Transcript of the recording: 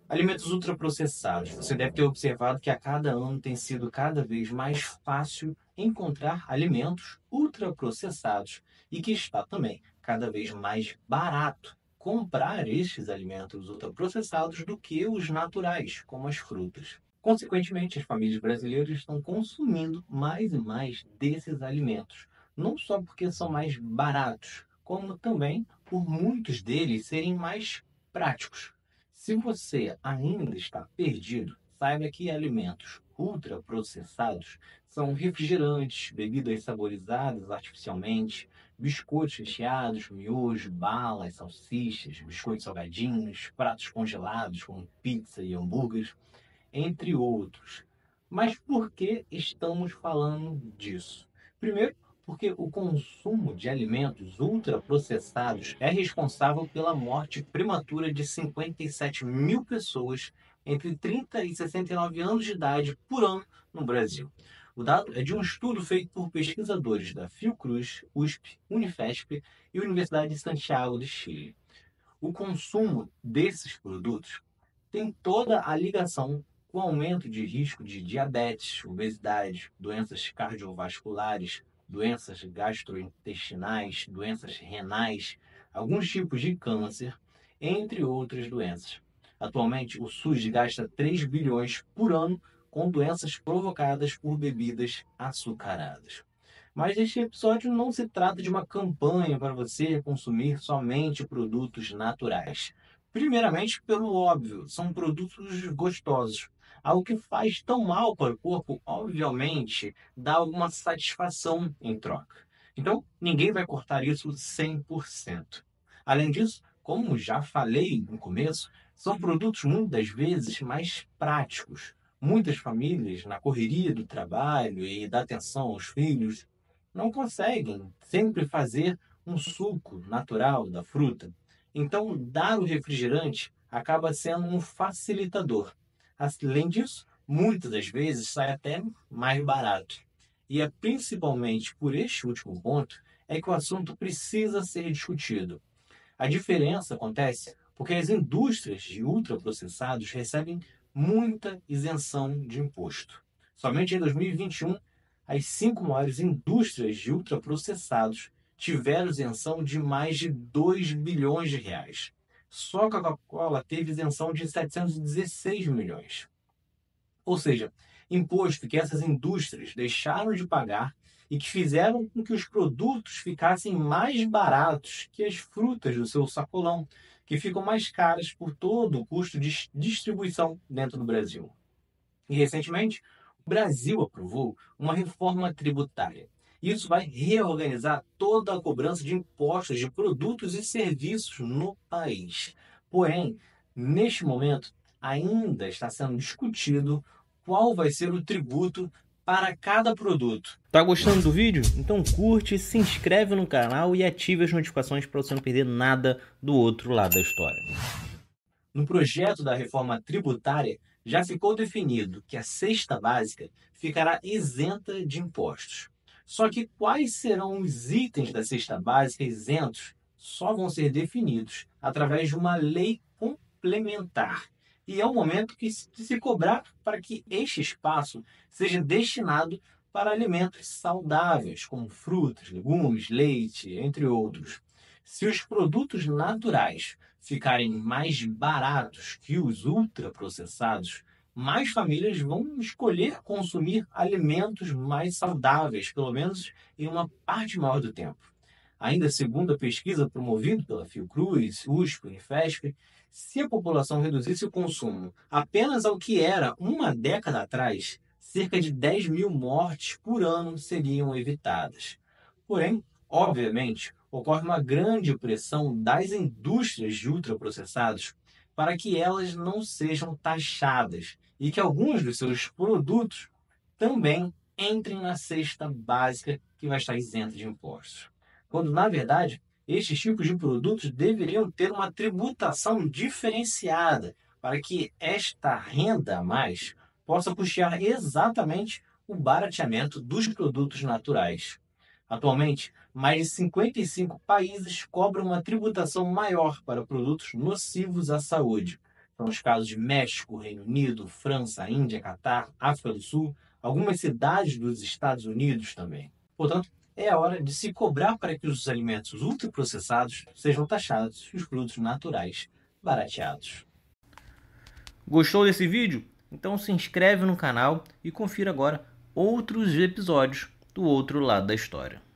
Alimentos ultraprocessados. Você deve ter observado que a cada ano tem sido cada vez mais fácil encontrar alimentos ultraprocessados e que está também cada vez mais barato comprar estes alimentos ultraprocessados do que os naturais, como as frutas. Consequentemente, as famílias brasileiras estão consumindo mais e mais desses alimentos, não só porque são mais baratos, como também por muitos deles serem mais práticos. Se você ainda está perdido, saiba que alimentos ultraprocessados são refrigerantes, bebidas saborizadas artificialmente, biscoitos recheados, miojos, balas, salsichas, biscoitos salgadinhos, pratos congelados como pizza e hambúrgueres, entre outros. Mas por que estamos falando disso? Primeiro, porque o consumo de alimentos ultraprocessados é responsável pela morte prematura de 57 mil pessoas entre 30 e 69 anos de idade por ano no Brasil. O dado é de um estudo feito por pesquisadores da Fiocruz, USP, Unifesp e Universidade de Santiago de Chile. O consumo desses produtos tem toda a ligação com o aumento de risco de diabetes, obesidade, doenças cardiovasculares, doenças gastrointestinais, doenças renais, alguns tipos de câncer, entre outras doenças. Atualmente, o SUS gasta 3 bilhões por ano com doenças provocadas por bebidas açucaradas. Mas este episódio não se trata de uma campanha para você consumir somente produtos naturais. Primeiramente, pelo óbvio, são produtos gostosos. Algo que faz tão mal para o corpo, obviamente, dá alguma satisfação em troca. Então, ninguém vai cortar isso 100%. Além disso, como já falei no começo, são produtos muitas vezes mais práticos. Muitas famílias, na correria do trabalho e da atenção aos filhos, não conseguem sempre fazer um suco natural da fruta. Então, dar o refrigerante acaba sendo um facilitador. Além disso, muitas das vezes sai até mais barato. E é principalmente por este último ponto é que o assunto precisa ser discutido. A diferença acontece porque as indústrias de ultraprocessados recebem muita isenção de imposto. Somente em 2021, as cinco maiores indústrias de ultraprocessados tiveram isenção de mais de 2 bilhões de reais. Só a Coca-Cola teve isenção de 716 milhões. Ou seja, imposto que essas indústrias deixaram de pagar e que fizeram com que os produtos ficassem mais baratos que as frutas do seu sacolão, que ficam mais caras por todo o custo de distribuição dentro do Brasil. E recentemente, o Brasil aprovou uma reforma tributária. Isso vai reorganizar toda a cobrança de impostos de produtos e serviços no país. Porém, neste momento, ainda está sendo discutido qual vai ser o tributo para cada produto. Tá gostando do vídeo? Então curte, se inscreve no canal e ative as notificações para você não perder nada do outro lado da história. No projeto da reforma tributária, já ficou definido que a cesta básica ficará isenta de impostos. Só que quais serão os itens da cesta básica isentos só vão ser definidos através de uma lei complementar. E é o momento de se cobrar para que este espaço seja destinado para alimentos saudáveis, como frutas, legumes, leite, entre outros. Se os produtos naturais ficarem mais baratos que os ultraprocessados, mais famílias vão escolher consumir alimentos mais saudáveis, pelo menos em uma parte maior do tempo. Ainda segundo a pesquisa promovida pela Fiocruz, USP, Unifesp, se a população reduzisse o consumo apenas ao que era uma década atrás, cerca de 10 mil mortes por ano seriam evitadas. Porém, obviamente, ocorre uma grande pressão das indústrias de ultraprocessados para que elas não sejam taxadas e que alguns dos seus produtos também entrem na cesta básica que vai estar isenta de impostos. Quando, na verdade, estes tipos de produtos deveriam ter uma tributação diferenciada para que esta renda a mais possa custear exatamente o barateamento dos produtos naturais. Atualmente, mais de 55 países cobram uma tributação maior para produtos nocivos à saúde, São os casos de México, Reino Unido, França, Índia, Catar, África do Sul, algumas cidades dos Estados Unidos também. Portanto, é a hora de se cobrar para que os alimentos ultraprocessados sejam taxados e os produtos naturais barateados. Gostou desse vídeo? Então se inscreve no canal e confira agora outros episódios do outro lado da história.